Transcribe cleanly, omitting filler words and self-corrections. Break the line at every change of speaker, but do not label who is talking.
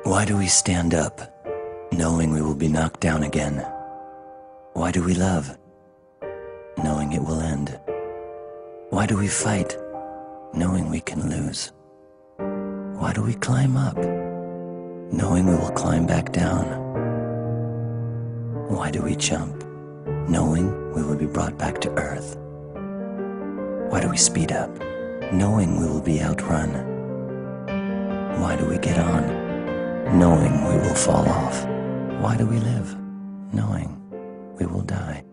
Why do we stand up, knowing we will be knocked down again? Why do we love, knowing it will end? Why do we fight, knowing we can lose? Why do we climb up, knowing we will climb back down? Why do we jump, knowing we will be brought back to earth? Why do we speed up, knowing we will be outrun? Why do we get on, knowing we will fall off? Why do we live, knowing we will die?